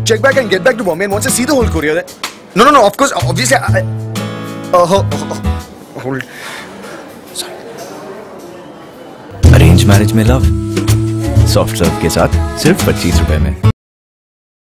check back and get back to Bombay and wants to see the whole courier. No, of course, obviously. Hold. Sorry. Arranged marriage में love. Soft serve के साथ सिर्फ 25 रुपए में.